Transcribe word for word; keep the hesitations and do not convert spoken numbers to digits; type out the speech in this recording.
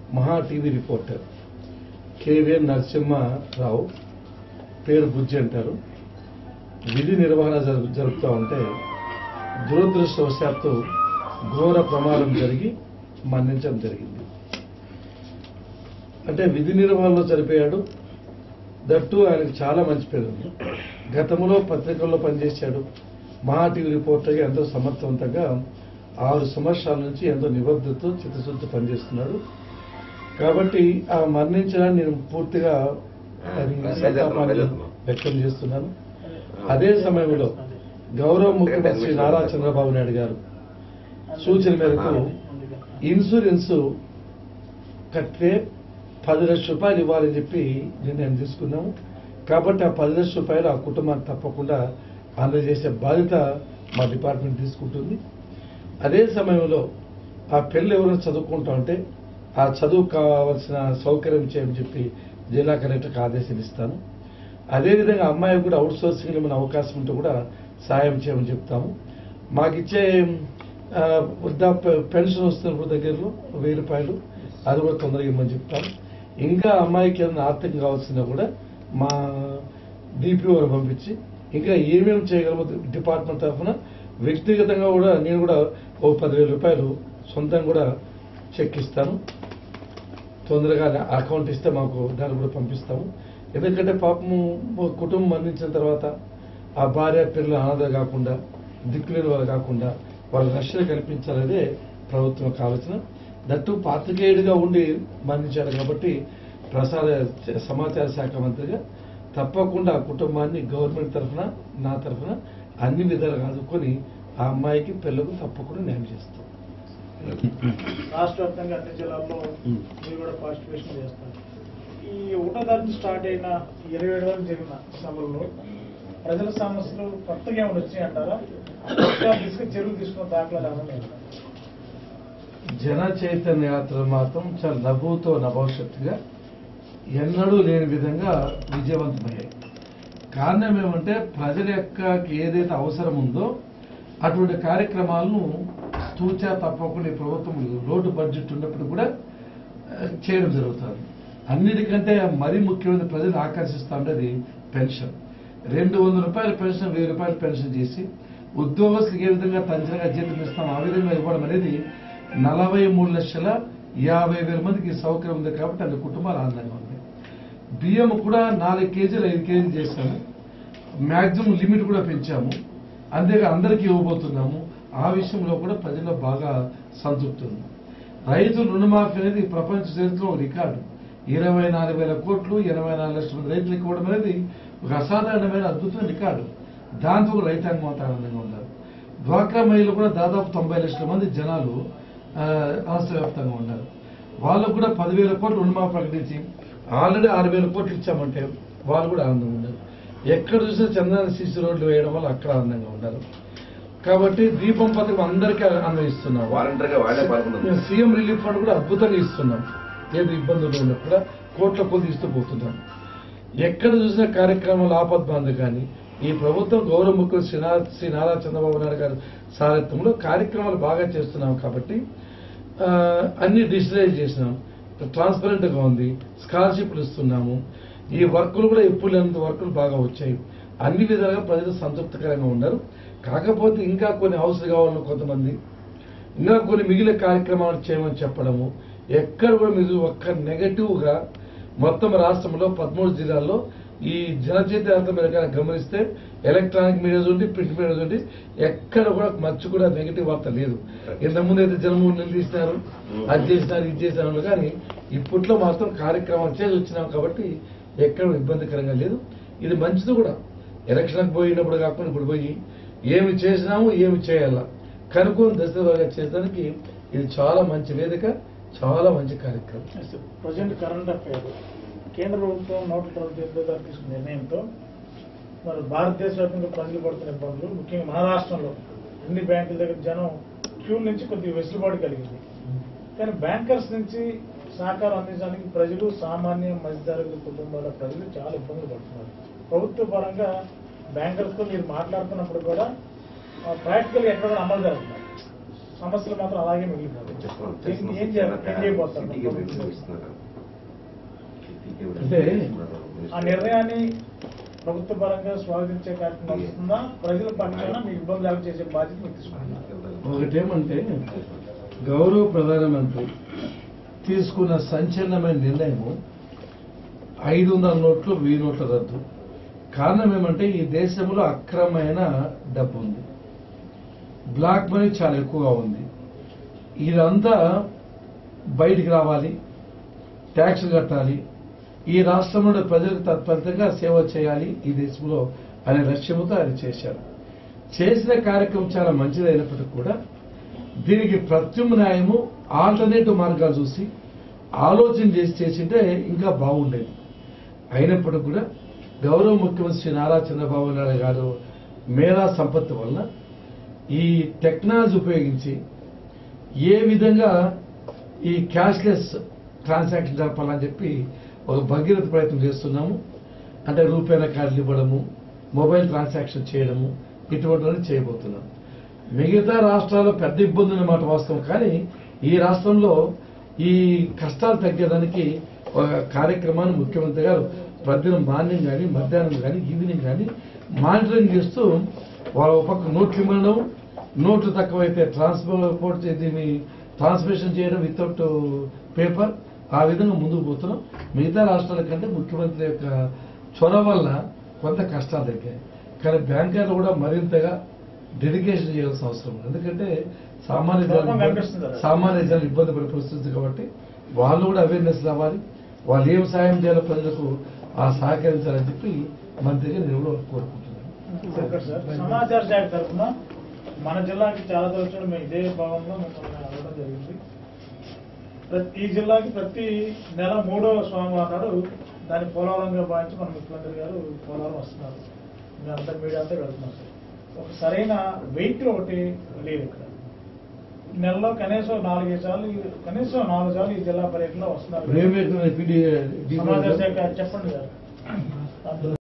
మహా TV reporter కేవీఎన్ Narasimha Rao, పేరు బుజ్జి అంటారు, విధి నిర్వహణ జరుపుతూ ఉంటే దురదృష్టవశాత్తు ఘోర ప్రమాదం జరిగి మరణించడం జరిగింది. అంటే విధి నిర్వహణలో చనిపోయాడు. దట్టు ఆయనకు చాలా మంచి పేరు ఉంది. గతంలో పత్రికల్లో పనిచేశాడు. మహా టీవీ రిపోర్టర్గా ఎంతో సమర్థవంతంగా ఆరు సంవత్సరాల నుంచి ఎంతో నిబద్ధతతో చిత్తశుద్ధి పనిచేస్తున్నాడు. కాబట్టి ఆ మరణించడాన్ని నేను పూర్తిగా సంతాపాన్ని వ్యక్తం చేస్తున్నాను. అదే సమయంలో గౌరవ ముఖ్యమంత్రి నారా చంద్రబాబు నాయుడు గారు సూచన మేరకు ఇన్సూరెన్స్ కట్టే పది లక్షల రూపాయలు ఇవ్వాలని చెప్పి నిర్ణయం తీసుకున్నాము. కాబట్టి ఆ పది లక్షల రూపాయలు ఆ కుటుంబానికి తప్పకుండా అందజేసే బాధ్యత మా డిపార్ట్మెంట్ తీసుకుంటుంది. అదే సమయంలో ఆ పిల్లలు ఎవరైనా చదువుకుంటా ఉంటే ఆ చదువు కావాల్సిన సౌకర్యం చేయమని చెప్పి జిల్లా కలెక్టర్కి ఆదేశాలు ఇస్తాను. అదేవిధంగా అమ్మాయికి కూడా అవుట్ సోర్సింగ్ ఏమైనా అవకాశం ఉంటే కూడా సాయం చేయమని చెప్తాము. మాకిచ్చే వృద్ధాప్య పెన్షన్ వస్తున్నప్పుడు దగ్గరలో వెయ్యి రూపాయలు అది కూడా తొందరగా ఇవ్వమని చెప్తాము. ఇంకా అమ్మాయికి ఏదైనా ఆర్థికంగా కావాల్సిందా కూడా మా డిపిఓని పంపించి ఇంకా ఏమేమి చేయగలమో డిపార్ట్మెంట్ తరఫున వ్యక్తిగతంగా కూడా నేను కూడా ఓ పదివేల రూపాయలు సొంతంగా కూడా చెక్ ఇస్తాను. తొందరగా అకౌంట్ ఇస్తే మాకు దాన్ని కూడా పంపిస్తాము. ఎందుకంటే పాపము కుటుంబం మరణించిన తర్వాత ఆ భార్య పిల్లలు అనాథ కాకుండా దిక్కులేని వాళ్ళు కాకుండా వాళ్ళ రక్షణ కల్పించాలనే ప్రభుత్వం ఆలోచన. దట్టు పాత్రికేయుడిగా ఉండి మరణించారు కాబట్టి ప్రసార సమాచార శాఖ మంత్రిగా తప్పకుండా ఆ కుటుంబాన్ని గవర్నమెంట్ తరఫున నా తరఫున అన్ని విధాలుగా ఆదుకొని ఆ అమ్మాయికి పిల్లలకు తప్పకుండా న్యాయం చేస్తాం. రాష్ట్ర వ్యాప్తంగా అన్ని జిల్లాల్లో మీరు కూడా పార్టిసిపేషన్ చేస్తారు. ఈ ఒకటో తారీఖు స్టార్ట్ అయిన ఇరవై ఏడు వరకు జరిగిన సభల్లో ప్రజల సమస్యలు కొత్తగా ఏమైనా వచ్చాయి అంటారా? చర్యలు తీసుకున్న దాఖలా జన చైతన్య యాత్ర మాత్రం చాలా నవ్వుతో నభవిష్యత్తుగా ఎన్నడూ లేని విధంగా విజయవంతమయ్యాయి. కారణం ఏమంటే ప్రజల యొక్క ఏదైతే అవసరం ఉందో అటువంటి కార్యక్రమాలను తూచా తప్పకుండా ప్రభుత్వం రోడ్డు బడ్జెట్ ఉన్నప్పుడు కూడా చేయడం జరుగుతుంది. అన్నిటికంటే మరీ ముఖ్యమైన ప్రజలు ఆకర్షిస్తూ ఉండేది పెన్షన్. రెండు వందల రూపాయల పెన్షన్ వెయ్యి రూపాయల పెన్షన్ చేసి ఉద్యోగస్తులకు ఏ విధంగా తంచనగా జీతం ఇస్తాం ఆ విధంగా ఇవ్వడం అనేది నలభై మూడు లక్షల యాభై వేల మందికి సౌకర్యం ఉంది. కాబట్టి అన్ని కుటుంబాలు ఆనందంగా ఉన్నాయి. బియ్యం కూడా నాలుగు కేజీలు ఐదు కేజీలు చేశాము. మ్యాక్సిమం లిమిట్ కూడా పెంచాము. అంతేగా అందరికీ ఇవ్వబోతున్నాము. ఆ విషయంలో కూడా ప్రజల్లో బాగా సంతృప్తి ఉంది. రైతులు రుణమాఫీ అనేది ప్రపంచ చరిత్రలో రికార్డు. ఇరవై నాలుగు వేల కోట్లు ఎనభై నాలుగు లక్షల మంది రైతులకు ఇవ్వడం అనేది ఒక అసాధారణమైన అద్భుతమైన రికార్డు. దాంతో కూడా రైతాంగం అంతా ఆనందంగా ఉన్నారు. డ్వాక్రా మహిళలు కూడా దాదాపు తొంభై లక్షల మంది జనాలు రాష్ట్ర వ్యాప్తంగా ఉన్నారు. వాళ్ళకు కూడా పదివేల కోట్లు రుణమాఫీ ప్రకటించి ఆల్రెడీ ఆరు వేల కోట్లు ఇచ్చామంటే వాళ్ళు కూడా ఆనందంగా ఉన్నారు. ఎక్కడ చూసినా చంద్రాన్ని సీసీ రోడ్లు వేయడం వల్ల అక్కడ ఆనందంగా ఉన్నారు. కాబట్టి దీపం పథకం అందరికీ అన్వయిస్తున్నాం. సీఎం రిలీఫ్ ఫండ్ కూడా అద్భుతంగా ఇస్తున్నాం. ఏది ఇబ్బందులు ఉన్నప్పుడు కూడా కోట్ల కొద్ది ఇస్తూ పోతున్నాం. ఎక్కడ చూసిన కార్యక్రమాలు ఆపద్బాంధ కానీ ఈ ప్రభుత్వం గౌరవ ముఖ్యమంత్రి శ్రీ నారా చంద్రబాబు నాయుడు గారి సారథ్యంలో కార్యక్రమాలు బాగా చేస్తున్నాం. కాబట్టి అన్ని డిజిటలైజ్ చేసినాం. ట్రాన్స్పరెంట్ గా ఉంది. స్కాలర్షిప్లు ఇస్తున్నాము. ఈ వర్కులు కూడా ఎప్పుడు లేనంత వర్కులు బాగా వచ్చాయి. అన్ని విధాలుగా ప్రజలు సంతృప్తికరంగా ఉన్నారు. కాకపోతే ఇంకా కొన్ని అవసరం కావాలని కొంతమంది ఇంకా కొన్ని మిగిలిన కార్యక్రమాలు చేయమని చెప్పడము ఎక్కడ కూడా మీరు ఒక్క నెగటివ్ గా మొత్తం రాష్ట్రంలో పదమూడు జిల్లాల్లో ఈ జనచైతన్య యాత్ర మీరు గమనిస్తే ఎలక్ట్రానిక్ మీడియా ఉండి ప్రింట్ మీడియా ఉండి ఎక్కడ కూడా మర్చి కూడా నెగిటివ్ వార్త లేదు. ఇంతకుముందు అయితే జనమూలు నిలదీసినారు, అది చేసినారు, ఇది చేసినారు. కానీ ఇప్పట్లో మాత్రం కార్యక్రమాలు చేసి వచ్చినాం కాబట్టి ఎక్కడ ఇబ్బందికరంగా లేదు. ఇది మంచిది కూడా. ఎలక్షన్కి పోయినప్పుడు కాకుండా ఇప్పుడు పోయి ఏమి చేసినాము ఏమి చేయాలా కనుక్కొని దశగా చేసడానికి ఇది చాలా మంచి వేదిక, చాలా మంచి కార్యక్రమం. ప్రజెంట్ కరెంట్ అఫైర్ కేంద్ర ప్రభుత్వం నూట తొమ్మిది ఎనిమిది తీసుకున్న నిర్ణయంతో మరి భారతదేశ వ్యాప్తంగా ప్రజలు పడుతున్న ఇబ్బందులు ముఖ్యంగా మహారాష్ట్రలో అన్ని బ్యాంకుల దగ్గర జనం క్యూ నుంచి కొద్దిగా వెసులుబాటు కలిగింది. కానీ బ్యాంకర్స్ నుంచి సహకారం అందించడానికి ప్రజలు సామాన్య మధ్యతరగతి కుటుంబాల ప్రజలు చాలా ఇబ్బందులు పడుతున్నారు. ప్రభుత్వ పరంగా బ్యాంకర్స్తో మీరు మాట్లాడుతున్నప్పుడు కూడా ప్రాక్టికల్ ఎక్కడ కూడా అమలు జరుగుతున్నారు. సమస్యలు మాత్రం అలాగే మిగిలిపోతాయి. ఏం చేయబోతారు? అంటే ఆ నిర్ణయాన్ని ప్రభుత్వ పరంగా స్వాగతించే కార్యక్రమం వస్తుందా? ప్రజల పక్షాన మీ ఇబ్బంది లేకుండా చేసే బాధ్యత మీకు తీసుకుంటున్నారు. ఒకటేమంటే గౌరవ ప్రధానమంత్రి తీసుకున్న సంచలనమైన నిర్ణయము ఐదు వందల నోట్లు వెయ్యి నోట్ల రద్దు. కారణం ఏమంటే ఈ దేశంలో అక్రమమైన డబ్బు ఉంది, బ్లాక్ మనీ చాలా ఎక్కువగా ఉంది. ఇదంతా బయటికి రావాలి, ట్యాక్స్ కట్టాలి, ఈ రాష్ట్రంలో ప్రజలకు తత్ఫలితంగా సేవ చేయాలి ఈ దేశంలో అనే లక్ష్యంతో ఆయన చేశారు. చేసిన కార్యక్రమం చాలా మంచిదైనప్పటికీ కూడా దీనికి ప్రత్యామ్నాయము ఆల్టర్నేటివ్ మార్గాలు చూసి ఆలోచన చేసి చేసింటే ఇంకా బాగుండేది. అయినప్పటికీ కూడా గౌరవ ముఖ్యమంత్రి శ్రీ నారా చంద్రబాబు నాయుడు గారు మేధా సంపత్తి వలన ఈ టెక్నాలజీ ఉపయోగించి ఏ విధంగా ఈ క్యాష్లెస్ ట్రాన్సాక్షన్ జరపాలని చెప్పి ఒక భగీరథ ప్రయత్నం చేస్తున్నాము. అంటే రూపాయల కార్డులు ఇవ్వడము, మొబైల్ ట్రాన్సాక్షన్ చేయడము, ఇటువంటివన్నీ చేయబోతున్నాం. మిగతా రాష్ట్రాల్లో పెద్ద ఇబ్బంది అన్నమాట వాస్తవం. కానీ ఈ రాష్ట్రంలో ఈ కష్టాలు తగ్గడానికి ఒక కార్యక్రమాన్ని ముఖ్యమంత్రి గారు ప్రతిదినం మార్నింగ్ కానీ మధ్యాహ్నం కానీ ఈవినింగ్ కానీ మానిటరింగ్ చేస్తూ వాళ్ళ పక్క నోట్లు ఇవ్వడం, నోట్లు తక్కువైతే ట్రాన్స్పోర్ట్ దీన్ని ట్రాన్స్మిషన్ చేయడం వితౌట్ పేపర్, ఆ విధంగా ముందుకు పోతున్నాం. మిగతా రాష్ట్రాల కంటే ముఖ్యమంత్రి యొక్క చొరవ వల్ల కొంత కష్టాలు తగ్గాయి. కానీ బ్యాంకర్లు కూడా మరింతగా డెడికేషన్ చేయాల్సిన అవసరం ఉంది. ఎందుకంటే సామాన్య జనాలు సామాన్య జనాలు ఇబ్బంది పడే పరిస్థితి కాబట్టి వాళ్ళు కూడా అవేర్నెస్ రావాలి, వాళ్ళు ఏం సాయం చేయాలో ప్రజలకు ఆ సహకరించాలని చెప్పి మంత్రిగా నేను కూడా కోరుకుంటున్నాను. సమాచార శాఖ తరఫున మన జిల్లాకి చాలా తరచు మేము ఇదే భాగంలో మిమ్మల్ని అడగడం జరిగింది. ప్రతి ఈ జిల్లాకి ప్రతి నెల మూడో సోమవారం నాడు దాన్ని పోలవరంగా భావించి మన ముఖ్యమంత్రి గారు పోలవరం వస్తున్నారు. మేము అంతా మీడియా అంతా వెళ్తున్నాం సార్. ఒక సరైన వెహికల్ ఒకటి లేదు ఇక్కడ. నెలలో కనీసం నాలుగైదు సార్లు కనీసం నాలుగు సార్లు ఈ జిల్లా పర్యటనలో వస్తున్నారు. సమాచార శాఖ చెప్పండి సార్.